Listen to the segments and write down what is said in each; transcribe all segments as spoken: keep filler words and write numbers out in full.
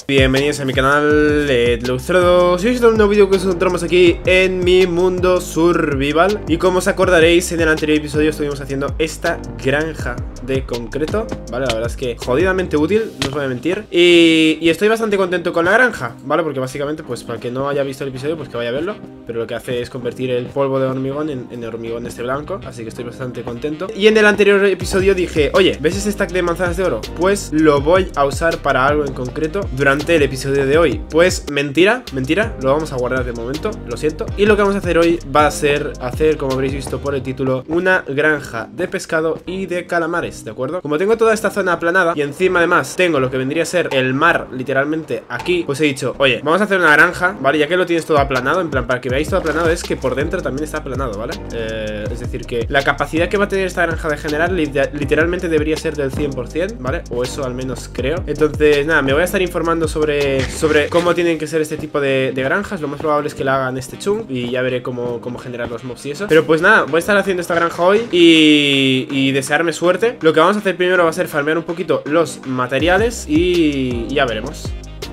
Bienvenidos a mi canal de Luxtrodo. Si os un nuevo vídeo que os encontramos aquí en mi mundo survival. Y como os acordaréis, en el anterior episodio estuvimos haciendo esta granja de concreto, ¿vale? La verdad es que jodidamente útil, no os voy a mentir. Y, y estoy bastante contento con la granja, ¿vale? Porque básicamente, pues para el que no haya visto el episodio, pues que vaya a verlo. Pero lo que hace es convertir el polvo de hormigón en, en hormigón este blanco. Así que estoy bastante contento. Y en el anterior episodio dije, oye, ¿ves ese stack de manzanas de oro? Pues lo voy a usar para algo en concreto durante el episodio de hoy. Pues mentira, mentira, lo vamos a guardar de momento, lo siento. Y lo que vamos a hacer hoy va a ser hacer, como habréis visto por el título, una granja de pescado y de calamares, ¿de acuerdo? Como tengo toda esta zona aplanada y encima además tengo lo que vendría a ser el mar literalmente aquí, pues he dicho, oye, vamos a hacer una granja, ¿vale? Ya que lo tienes todo aplanado, en plan, para que veáis todo aplanado, es que por dentro también está aplanado, ¿vale? Eh, es decir, que la capacidad que va a tener esta granja de generar literalmente debería ser del cien por cien, ¿vale? O eso al menos creo. Entonces, nada, me voy a estar informando sobre, sobre cómo tienen que ser este tipo de, de granjas. Lo más probable es que la hagan este chung y ya veré cómo, cómo generar los mobs y eso. Pero pues nada, voy a estar haciendo esta granja hoy y, y desearme suerte. Lo que vamos a hacer primero va a ser farmear un poquito los materiales y ya veremos.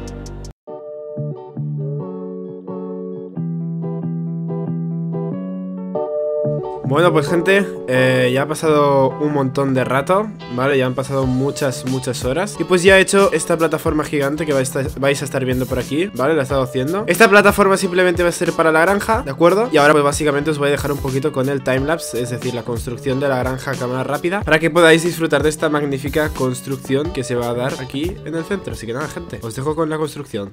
Bueno, pues gente, eh, ya ha pasado un montón de rato, ¿vale? Ya han pasado muchas, muchas horas. Y pues ya he hecho esta plataforma gigante que vais a, estar, vais a estar viendo por aquí, ¿vale? La he estado haciendo. Esta plataforma simplemente va a ser para la granja, ¿de acuerdo? Y ahora pues básicamente os voy a dejar un poquito con el timelapse, es decir, la construcción de la granja a cámara rápida, para que podáis disfrutar de esta magnífica construcción que se va a dar aquí en el centro. Así que nada, gente, os dejo con la construcción.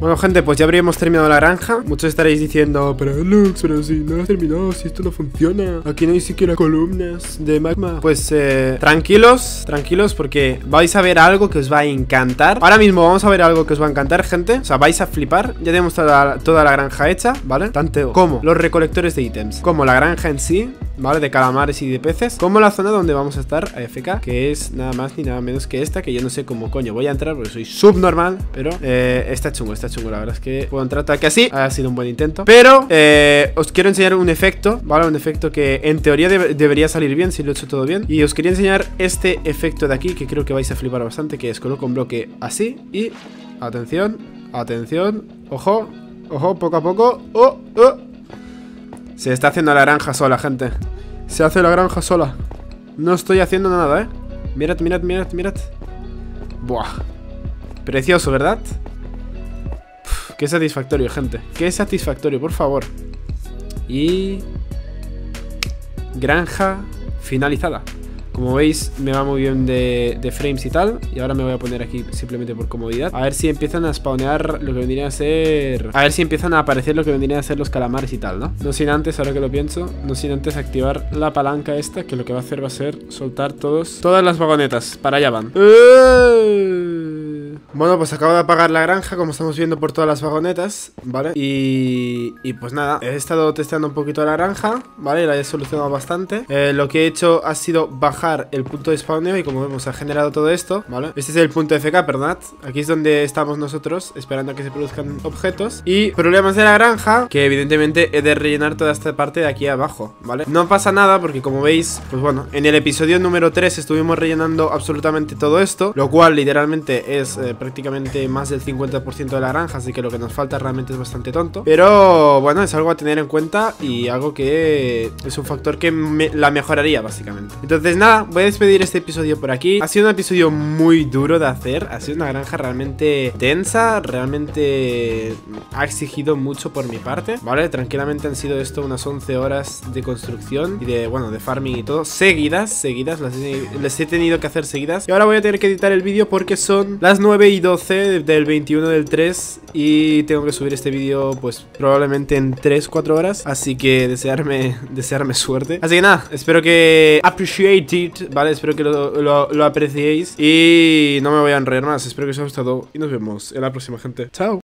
Bueno, gente, pues ya habríamos terminado la granja. Muchos estaréis diciendo, pero Lux, pero si no has terminado, si esto no funciona, aquí no hay siquiera columnas de magma. Pues eh, tranquilos, tranquilos, porque vais a ver algo que os va a encantar. Ahora mismo vamos a ver algo que os va a encantar, gente. O sea, vais a flipar. Ya tenemos toda, toda la granja hecha, ¿vale? Tanto como los recolectores de ítems, como la granja en sí, ¿vale? De calamares y de peces, como la zona donde vamos a estar A F K, que es nada más ni nada menos que esta, que yo no sé cómo coño voy a entrar porque soy subnormal, pero eh, está chungo, está chungo, la verdad es que puedo entrar tal que así. Ha sido un buen intento, pero eh, os quiero enseñar un efecto, ¿vale? Un efecto que en teoría de debería salir bien si lo he hecho todo bien. Y os quería enseñar este efecto de aquí, que creo que vais a flipar bastante, que es coloco un bloque así y... atención, atención, ojo, ojo, poco a poco. Oh, oh. Se está haciendo la granja sola, gente. Se hace la granja sola. No estoy haciendo nada, ¿eh? Mirad, mirad, mirad, mirad. Buah. Precioso, ¿verdad? Uf, qué satisfactorio, gente. Qué satisfactorio, por favor. Y... granja finalizada. Como veis, me va muy bien de, de frames y tal. Y ahora me voy a poner aquí simplemente por comodidad. A ver si empiezan a spawnear lo que vendría a ser... A ver si empiezan a aparecer lo que vendrían a ser los calamares y tal, ¿no? No sin antes, ahora que lo pienso, no sin antes activar la palanca esta, que lo que va a hacer va a ser soltar todos... todas las vagonetas. Para allá van. Bueno, pues acabo de apagar la granja, como estamos viendo por todas las vagonetas, ¿vale? Y, y pues nada, he estado testeando un poquito la granja, ¿vale? La he solucionado bastante. Eh, lo que he hecho ha sido bajar el punto de spawneo y como vemos ha generado todo esto, ¿vale? Este es el punto F K, perdonad. Aquí es donde estamos nosotros, esperando a que se produzcan objetos. Y problemas de la granja, que evidentemente he de rellenar toda esta parte de aquí abajo, ¿vale? No pasa nada porque como veis, pues bueno, en el episodio número tres estuvimos rellenando absolutamente todo esto, lo cual literalmente es... Eh, prácticamente más del cincuenta por ciento de la granja, así que lo que nos falta realmente es bastante tonto. Pero bueno, es algo a tener en cuenta y algo que es un factor que me la mejoraría básicamente. Entonces nada, voy a despedir este episodio por aquí. Ha sido un episodio muy duro de hacer, ha sido una granja realmente tensa, realmente ha exigido mucho por mi parte, ¿vale? Tranquilamente han sido esto unas once horas de construcción y de, bueno, de farming y todo, seguidas, seguidas, las he, les he tenido que hacer seguidas. Y ahora voy a tener que editar el vídeo porque son las nueve y doce del veintiuno del tres y tengo que subir este vídeo pues probablemente en tres cuatro horas, así que desearme, desearme suerte. Así que nada, espero que appreciate it, ¿vale? Espero que lo, lo, lo apreciéis y no me voy a enrollar más, espero que os haya gustado y nos vemos en la próxima, gente. Chao.